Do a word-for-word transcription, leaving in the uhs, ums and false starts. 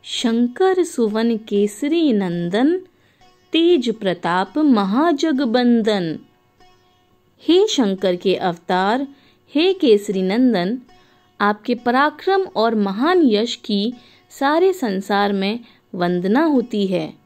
शंकर सुवन केसरी नंदन, तेज प्रताप महाजगबंदन। हे शंकर के अवतार, हे केसरी नंदन, आपके पराक्रम और महान यश की सारे संसार में वंदना होती है।